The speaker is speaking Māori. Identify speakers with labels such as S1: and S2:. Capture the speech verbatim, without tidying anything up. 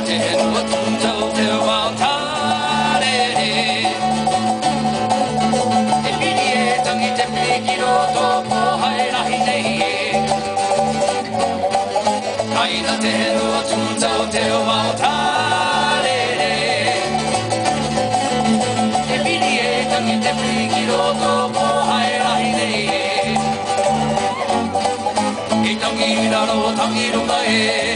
S1: ten wat toen zo te wantare e pidi tangi te pekiro to ko hai rahi nei kai na ten wat toen zo te wantare e pidi tangi te pekiro to ko hai rahi nei e tangi ra ro tangi ro ga e